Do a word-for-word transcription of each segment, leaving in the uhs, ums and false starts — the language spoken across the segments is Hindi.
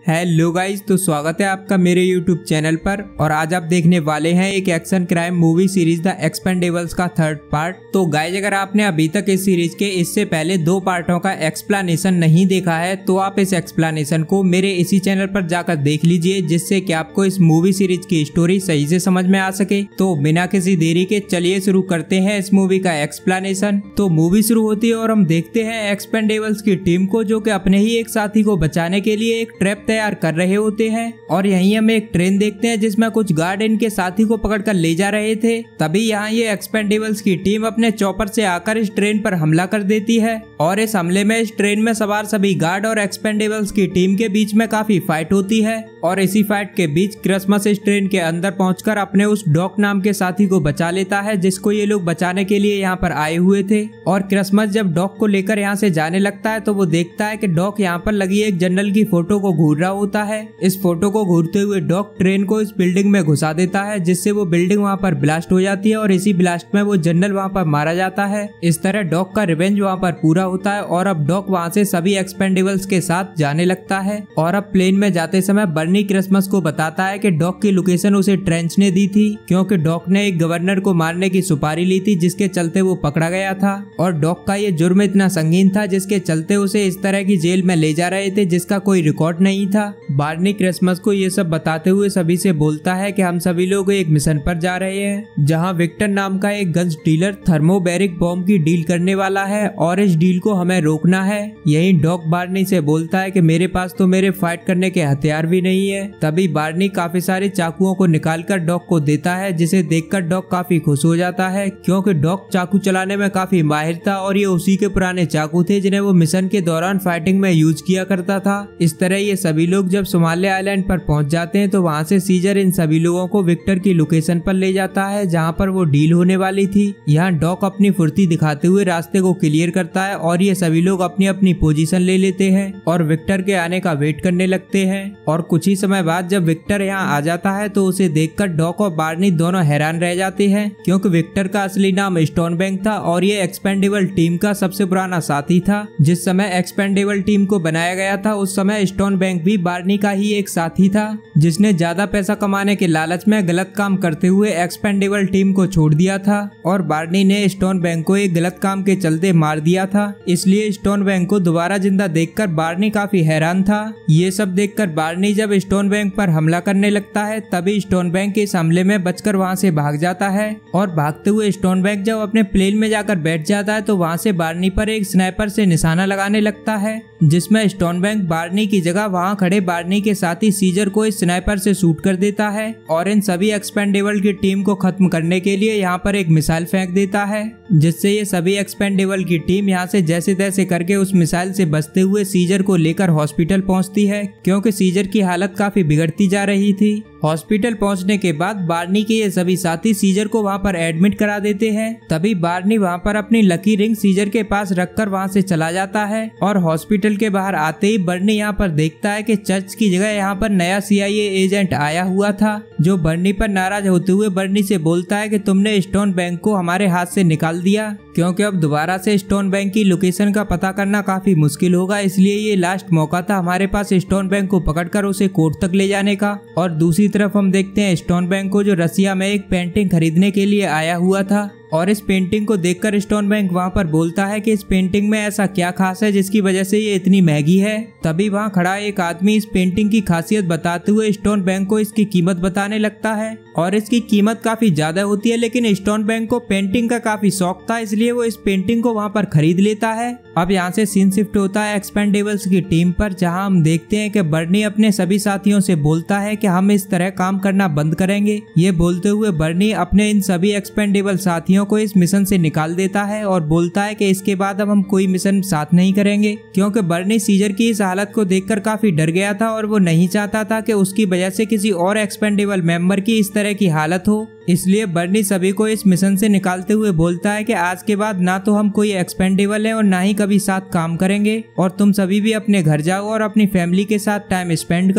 हेलो गाइस, तो स्वागत है आपका मेरे यूट्यूब चैनल पर। और आज आप देखने वाले हैं एक action crime movie series the Expendables का थर्ड पार्ट। तो गाइस, अगर आपने अभी तक इस सीरीज के इससे पहले दो पार्टों का एक्सप्लेनेशन नहीं देखा है तो आप इस एक्सप्लेनेशन को मेरे इसी चैनल पर जाकर देख लीजिए, जिससे कि आपको इस मूवी सीरीज की स्टोरी सही से समझ में आ सके। तो बिना किसी देरी के चलिए शुरू करते हैं इस मूवी का एक्सप्लेनेशन। तो मूवी शुरू होती है और हम देखते हैं एक्सपेंडेबल्स की टीम को, जो कि अपने ही एक साथी को बचाने के लिए एक ट्रैप तैयार कर रहे होते हैं। और यहीं हम एक ट्रेन देखते हैं जिसमें कुछ गार्ड इनके साथी को पकड़कर ले जा रहे थे। तभी यहाँ ये एक्सपेंडेबल्स की टीम अपने चॉपर से आकर इस ट्रेन पर हमला कर देती है। और इस हमले में इस ट्रेन में सवार सभी गार्ड और एक्सपेंडेबल्स की टीम के बीच में काफी फाइट होती है। और इसी फाइट के बीच क्रिसमस इस ट्रेन के अंदर पहुंचकर अपने उस डॉक नाम के साथी को बचा लेता है, जिसको ये लोग बचाने के लिए यहाँ पर आए हुए थे। और क्रिसमस जब डॉक को लेकर यहाँ से जाने लगता है तो वो देखता है कि डॉक यहाँ पर लगी एक जनरल की फोटो को घूर रहा होता है। इस फोटो को घूरते हुए डॉक ट्रेन को इस बिल्डिंग में घुसा देता है, जिससे वो बिल्डिंग वहाँ पर ब्लास्ट हो जाती है और इसी ब्लास्ट में वो जनरल वहाँ पर मारा जाता है। इस तरह डॉक का रिवेंज वहाँ पर पूरा होता है और अब डॉक वहाँ से सभी एक्सपेंडेबल्स के साथ जाने लगता है। और अब प्लेन में जाते समय बर्नी क्रिसमस को बताता है कि डॉक की लोकेशन उसे ट्रेंच ने दी थी, क्योंकि डॉक ने एक गवर्नर को मारने की सुपारी ली थी, जिसके चलते वो पकड़ा गया था। और डॉक का ये जुर्म इतना संगीन था जिसके चलते उसे इस तरह की जेल में ले जा रहे थे जिसका कोई रिकॉर्ड नहीं था। बार्नी क्रिसमस को ये सब बताते हुए सभी से बोलता है कि हम सभी लोग एक मिशन पर जा रहे हैं, जहां विक्टर नाम का एक गन्स डीलर थर्मोबैरिक बॉम्ब की डील करने वाला है और इस डील को हमें रोकना है। यही डॉक बार्नी से बोलता है कि मेरे पास तो मेरे फाइट करने के हथियार भी नहीं है। तभी बार्नी काफी सारे चाकुओं को निकालकर डॉक को देता है, जिसे देखकर डॉक काफी खुश हो जाता है, क्योंकि डॉक चाकू चलाने में काफी माहिर था और ये उसी के पुराने चाकू थे जिन्हें वो मिशन के दौरान फाइटिंग में यूज किया करता था। इस तरह ये सभी लोग जब सोमालिया आइलैंड पर पहुंच जाते हैं तो वहां से सीजर इन सभी लोगों को विक्टर की लोकेशन पर ले जाता है, जहां पर वो डील होने वाली थी। यहाँ डॉक अपनी फुर्ती दिखाते हुए रास्ते को क्लियर करता है और ये सभी लोग अपनी अपनी पोजीशन ले लेते हैं और विक्टर के आने का वेट करने लगते हैं। और कुछ ही समय बाद जब विक्टर यहाँ आ जाता है तो उसे देखकर डॉक और बार्नी दोनों हैरान रह जाते हैं, क्योंकि विक्टर का असली नाम स्टोन बैंक था और ये एक्सपेंडेबल टीम का सबसे पुराना साथी था। जिस समय एक्सपेंडेबल टीम को बनाया गया था उस समय स्टोन बैंक भी बार्नी का ही एक साथी था, जिसने ज्यादा पैसा कमाने के लालच में गलत काम करते हुए एक्सपेंडेबल टीम को छोड़ दिया था। और बार्नी ने स्टोन बैंक को एक गलत काम के चलते मार दिया था, इसलिए स्टोन बैंक को दोबारा जिंदा देखकर बार्नी काफी हैरान था। ये सब देखकर बार्नी जब स्टोन बैंक पर हमला करने लगता है तभी स्टोन बैंक इस हमले में बचकर वहां से भाग जाता है। और भागते हुए स्टोन बैंक जब अपने प्लेन में जाकर बैठ जाता है तो वहां से बार्नी पर एक स्नाइपर से निशाना लगाने लगता है, जिसमें स्टोन बैंक बार्नी की जगह वहां खड़े बार्नी के साथी सीजर को इस स्नाइपर से शूट कर देता है और इन सभी एक्सपेंडेबल की टीम को खत्म करने के लिए यहाँ पर एक मिसाइल फेंक देता है, जिससे ये सभी एक्सपेंडेबल की टीम यहाँ से जैसे तैसे करके उस मिसाइल से बचते हुए सीजर को लेकर हॉस्पिटल पहुँचती है, क्योंकि सीजर की हालत काफी बिगड़ती जा रही थी। हॉस्पिटल पहुंचने के बाद बार्नी के ये सभी साथी सीजर को वहां पर एडमिट करा देते हैं। तभी बार्नी वहां पर अपनी लकी रिंग सीजर के पास रखकर वहां से चला जाता है। और हॉस्पिटल के बाहर आते ही बर्नी यहाँ पर देखता है कि चर्च की जगह यहाँ पर नया सी आई ए एजेंट आया हुआ था, जो बर्नी पर नाराज होते हुए बर्नी से बोलता है कि तुमने स्टोन बैंक को हमारे हाथ से निकाल दिया, क्योंकि अब दोबारा से स्टोन बैंक की लोकेशन का पता करना काफी मुश्किल होगा, इसलिए ये लास्ट मौका था हमारे पास स्टोन बैंक को पकड़कर उसे कोर्ट तक ले जाने का। और दूसरी तरफ हम देखते हैं स्टोन बैंक को, जो रसिया में एक पेंटिंग खरीदने के लिए आया हुआ था। और इस पेंटिंग को देखकर स्टोन बैंक वहां पर बोलता है कि इस पेंटिंग में ऐसा क्या खास है जिसकी वजह से ये इतनी महंगी है। तभी वहां खड़ा एक आदमी इस पेंटिंग की खासियत बताते हुए स्टोन बैंक को इसकी कीमत बताने लगता है और इसकी कीमत काफी ज्यादा होती है, लेकिन स्टोन बैंक को पेंटिंग का काफी शौक था, इसलिए वो इस पेंटिंग को वहां पर खरीद लेता है। अब यहाँ से सीन शिफ्ट होता है एक्सपेंडेबल्स की टीम पर, जहाँ हम देखते हैं कि बर्नी अपने सभी साथियों से बोलता है कि हम इस तरह काम करना बंद करेंगे। ये बोलते हुए बर्नी अपने इन सभी एक्सपेंडेबल साथियों को इस मिशन से निकाल देता है और बोलता है कि इसके बाद अब हम कोई मिशन साथ नहीं करेंगे, क्योंकि बर्नी सीजर की इस हालत को देखकर काफी डर गया था और वो नहीं चाहता था कि उसकी वजह से किसी और एक्सपेंडेबल मेंबर की इस तरह की हालत हो। इसलिए बर्नी सभी को इस मिशन से निकालते हुए बोलता है कि आज के बाद ना तो हम कोई एक्सपेंडेबल है और ना ही कभी साथ काम करेंगे, और तुम सभी भी अपने घर जाओ और अपनी फैमिली के साथ टाइम स्पेंड करो।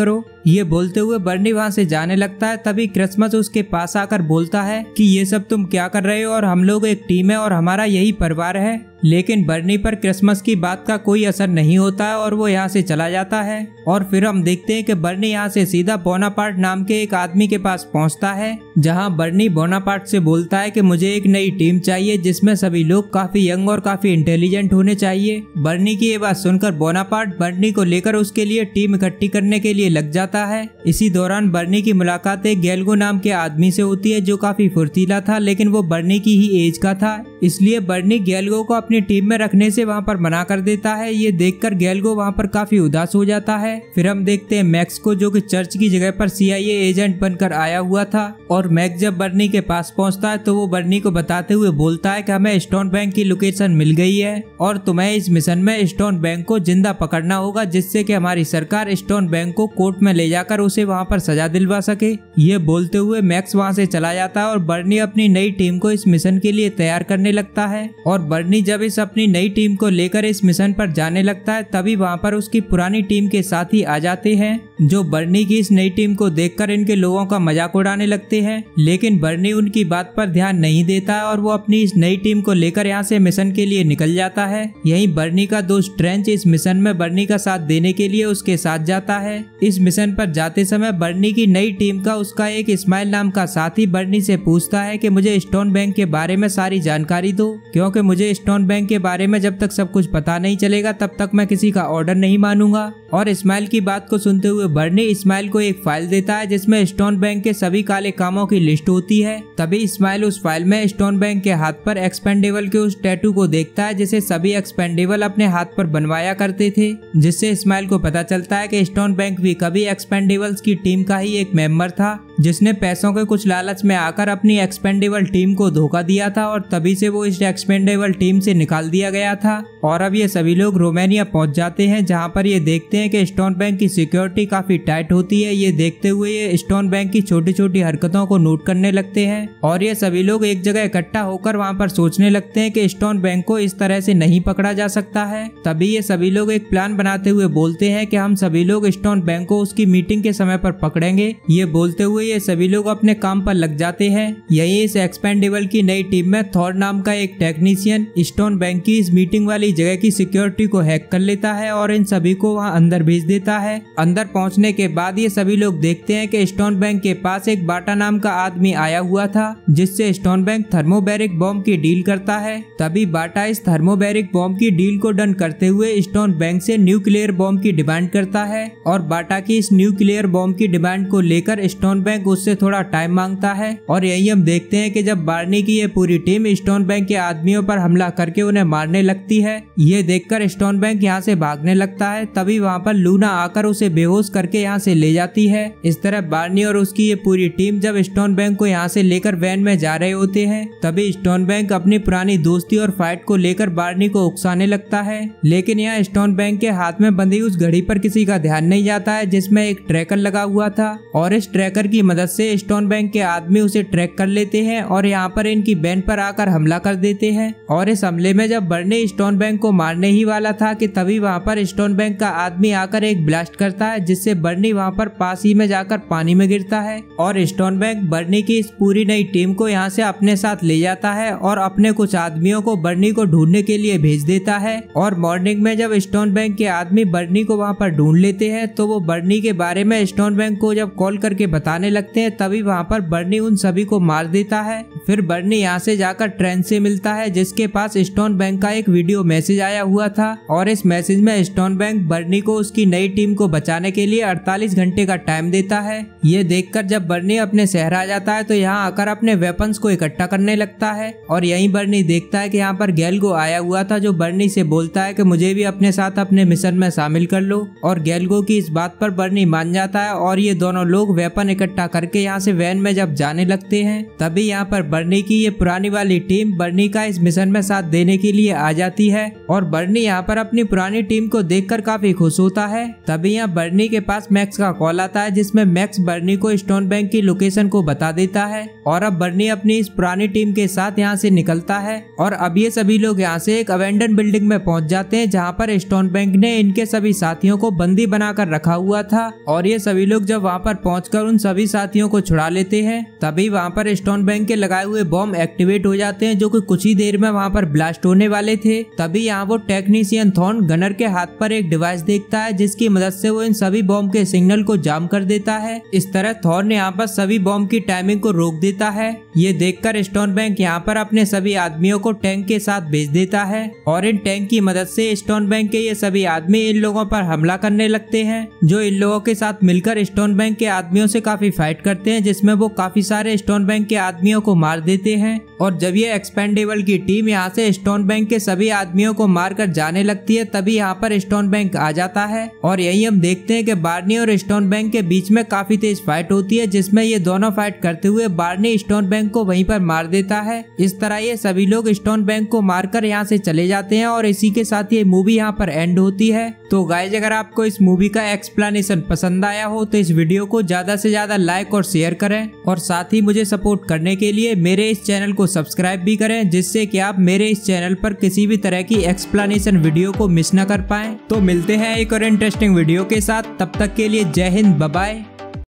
ये बोलते हुए बर्नी वहाँ से जाने लगता है। तभी क्रिसमस उसके पास आकर बोलता है कि ये सब तुम क्या कर रहे हो और हम लोग एक टीम है और हमारा यही परिवार है। लेकिन बर्नी पर क्रिसमस की बात का कोई असर नहीं होता है और वो यहाँ से चला जाता है। और फिर हम देखते हैं कि बर्नी यहाँ से सीधा बोनापार्ट नाम के एक आदमी के पास पहुँचता है, जहाँ बर्नी बोनापार्ट से बोलता है कि मुझे एक नई टीम चाहिए जिसमें सभी लोग काफी यंग और काफी इंटेलिजेंट होने चाहिए। बर्नी की ये बात सुनकर बोनापार्ट बर्नी को लेकर उसके लिए टीम इकट्ठी करने के लिए लग जाता है। इसी दौरान बर्नी की मुलाकात एक गैल्गो नाम के आदमी से होती है जो काफी फुर्तीला था, लेकिन वो बर्नी की ही एज का था, इसलिए बर्नी गैल्गो को अपनी टीम में रखने से वहाँ पर मना कर देता है। ये देखकर गैल्गो वहाँ पर काफी उदास हो जाता है। फिर हम देखते हैं मैक्स को, जो कि चर्च की जगह पर सी आई ए एजेंट बनकर आया हुआ था। और मैक्स जब बर्नी के पास पहुँचता है तो वो बर्नी को बताते हुए बोलता है कि हमें स्टोन बैंक की लोकेशन मिल गई है और तुम्हें इस मिशन में स्टोन बैंक को जिंदा पकड़ना होगा, जिससे कि हमारी सरकार स्टोन बैंक को कोर्ट में ले जाकर उसे वहाँ पर सजा दिलवा सके। ये बोलते हुए मैक्स वहाँ से चला जाता है और बर्नी अपनी नई टीम को इस मिशन के लिए तैयार करने लगता है। और बर्नी जब इस अपनी नई टीम को लेकर इस मिशन पर जाने लगता है तभी वहाँ पर उसकी पुरानी टीम के साथी आ जाते हैं, जो बर्नी की इस नई टीम को देखकर इनके लोगों का मजाक उड़ाने लगते हैं। लेकिन बर्नी उनकी बात पर ध्यान नहीं देता है और वो अपनी इस नई टीम को लेकर यहाँ से मिशन के लिए निकल जाता है। यहीं बर्नी का दोस्त ट्रेंच इस मिशन में बर्नी का साथ देने के लिए उसके साथ जाता है। इस मिशन पर जाते समय बर्नी की नई टीम का उसका एक इस्माइल नाम का साथी बर्नी से पूछता है कि मुझे स्टोन बैंक के बारे में सारी जानकारी दो, क्योंकि मुझे स्टोन बैंक के बारे में जब तक सब कुछ पता नहीं चलेगा तब तक मैं किसी का ऑर्डर नहीं मानूंगा। और इस्माइल की बात को सुनते हुए बर्नी इस्माइल को एक फाइल देता है जिसमें स्टोन बैंक के सभी काले कामों की लिस्ट होती है। तभी इस्माइल उस फाइल में स्टोन बैंक के हाथ पर एक्सपेंडेबल के उस टैटू को देखता है जिसे सभी एक्सपेंडेबल अपने हाथ पर बनवाया करते थे, जिससे इस्माइल को पता चलता है कि स्टोन बैंक भी कभी एक्सपेंडेबल्स की टीम का ही एक मेंबर था, जिसने पैसों के कुछ लालच में आकर अपनी एक्सपेंडेबल टीम को धोखा दिया था और तभी से वो इस एक्सपेंडेबल टीम से निकाल दिया गया था। और अब ये सभी लोग रोमानिया पहुंच जाते हैं, जहां पर ये देखते हैं कि स्टोन बैंक की सिक्योरिटी काफी टाइट होती है। ये देखते हुए ये स्टोन बैंक की छोटी छोटी हरकतों को नोट करने लगते हैं और ये सभी लोग एक जगह इकट्ठा होकर वहां पर सोचने लगते हैं कि स्टोन बैंक को इस तरह से नहीं पकड़ा जा सकता है। तभी ये सभी लोग एक प्लान बनाते हुए बोलते हैं कि हम सभी लोग स्टोन बैंक को उसकी मीटिंग के समय पर पकड़ेंगे। ये बोलते हुए ये सभी लोग अपने काम पर लग जाते हैं। यही इस एक्सपेंडेबल की नई टीम में थॉर नाम का एक टेक्नीशियन स्टोन बैंक की इस मीटिंग वाली जगह की सिक्योरिटी को हैक कर लेता है और इन सभी को वहां अंदर भेज देता है। अंदर पहुंचने के बाद ये सभी लोग देखते हैं कि स्टोन बैंक के पास एक बाटा नाम का आदमी आया हुआ था, जिससे स्टोन बैंक थर्मोबैरिक बॉम्ब की डील करता है। तभी बाटा इस थर्मोबैरिक बॉम्ब की डील को डन करते हुए स्टोन बैंक से न्यूक्लियर बॉम्ब की डिमांड करता है और बाटा की इस न्यूक्लियर बॉम्ब की डिमांड को लेकर स्टोन बैंक उससे थोड़ा टाइम मांगता है। और यही हम देखते हैं कि जब बार्नी की ये पूरी टीम स्टोन बैंक के आदमियों पर हमला करके उन्हें मारने लगती है, ये देखकर स्टोन बैंक यहाँ से भागने लगता है। तभी वहाँ पर लूना आकर उसे बेहोश करके यहाँ से ले जाती है। इस तरह बार्नी और उसकी ये पूरी टीम जब स्टोन बैंक को यहाँ से लेकर वैन में जा रहे होते हैं, तभी स्टोन बैंक अपनी पुरानी दोस्ती और फाइट को लेकर बार्नी को उकसाने लगता है। लेकिन यहाँ स्टोन बैंक के हाथ में बंधी उस घड़ी पर किसी का ध्यान नहीं जाता है जिसमें एक ट्रैकर लगा हुआ था और इस ट्रैकर की मदद से स्टोन बैंक के आदमी उसे ट्रैक कर लेते हैं और यहाँ पर इनकी वैन पर आकर हमला कर देते हैं। और इस हमले में जब बर्नी स्टोन बैंक को मारने ही वाला था कि तभी वहाँ पर स्टोन बैंक का आदमी आकर एक ब्लास्ट करता है, जिससे बर्नी वहाँ पर पास ही में जाकर पानी में गिरता है। और स्टोन बैंक बर्नी की इस पूरी नई टीम को यहाँ से अपने साथ ले जाता है और अपने कुछ आदमियों को बर्नी को ढूंढने के लिए भेज देता है। और मॉर्निंग में जब स्टोन बैंक के आदमी बर्नी को वहाँ पर ढूंढ लेते हैं तो वो बर्नी के बारे में स्टोन बैंक को जब कॉल करके बताने लगते हैं, तभी वहाँ पर बर्नी उन सभी को मार देता है। फिर बर्नी यहाँ से जाकर ट्रेन से मिलता है, जिसके पास स्टोन बैंक का एक वीडियो मैसेज आया हुआ था और इस मैसेज में स्टोन बैंक बर्नी को उसकी नई टीम को बचाने के लिए अड़तालीस घंटे का टाइम देता है। ये देखकर जब बर्नी अपने शहर आ जाता है तो यहाँ आकर अपने वेपन्स को इकट्ठा करने लगता है और यहीं बर्नी देखता है कि यहाँ पर गैल्गो आया हुआ था, जो बर्नी से बोलता है कि मुझे भी अपने साथ अपने मिशन में शामिल कर लो। और गैल्गो की इस बात पर बर्नी मान जाता है और ये दोनों लोग वेपन इकट्ठा बना करके यहाँ से वैन में जब जाने लगते हैं, तभी यहाँ पर बर्नी की ये पुरानी वाली टीम बर्नी का इस मिशन में साथ देने के लिए आ जाती है और बर्नी यहाँ पर अपनी पुरानी टीम को देखकर काफी खुश होता है। तभी यहाँ बर्नी के पास मैक्स का कॉल आता है, जिसमें मैक्स बर्नी को स्टोन बैंक की लोकेशन को बता देता है और अब बर्नी अपनी इस पुरानी टीम के साथ यहाँ से निकलता है और अब ये सभी लोग यहाँ से एक अवेंडन बिल्डिंग में पहुंच जाते हैं, जहाँ पर स्टोन बैंक ने इनके सभी साथियों को बंदी बनाकर रखा हुआ था और ये सभी लोग जब वहाँ पर पहुंचकर उन सभी साथियों को छुड़ा लेते हैं, तभी वहाँ पर स्टोन बैंक के लगाए हुए बॉम्ब एक्टिवेट हो जाते हैं, जो कि कुछ ही देर में वहाँ पर ब्लास्ट होने वाले थे। तभी यहाँ वो टेक्नीशियन थॉर्न गनर के हाथ पर एक डिवाइस देखता है, जिसकी मदद से वो इन सभी बॉम्ब के सिग्नल को जाम कर देता है। इस तरह थॉर्न यहाँ पर सभी बॉम्ब की टाइमिंग को रोक देता है। ये देखकर स्टोन बैंक यहाँ पर अपने सभी आदमियों को टैंक के साथ भेज देता है और इन टैंक की मदद से स्टोन बैंक के ये सभी आदमी इन लोगों पर हमला करने लगते हैं, जो इन लोगों के साथ मिलकर स्टोन बैंक के आदमियों से काफी फाइट करते हैं, जिसमें वो काफी सारे स्टोन बैंक के आदमियों को मार देते हैं। और जब ये एक्सपेंडेबल की टीम यहाँ से स्टोन बैंक के सभी आदमियों को मारकर जाने लगती है, तभी यहाँ पर स्टोन बैंक आ जाता है और यही हम देखते हैं कि बार्नी और स्टोन बैंक के बीच में काफी तेज फाइट होती है, जिसमें ये दोनों फाइट करते हुए बार्नी स्टोन बैंक को वहीं पर मार देता है। इस तरह ये सभी लोग स्टोन बैंक को मारकर यहाँ से चले जाते हैं और इसी के साथ ये मूवी यहाँ पर एंड होती है। तो गाइज, अगर आपको इस मूवी का एक्सप्लेनेशन पसंद आया हो तो इस वीडियो को ज्यादा से ज्यादा लाइक और शेयर करें और साथ ही मुझे सपोर्ट करने के लिए मेरे इस चैनल को सब्सक्राइब भी करें, जिससे कि आप मेरे इस चैनल पर किसी भी तरह की एक्सप्लेनेशन वीडियो को मिस न कर पाएं। तो मिलते हैं एक और इंटरेस्टिंग वीडियो के साथ, तब तक के लिए जय हिंद, बाय बाय।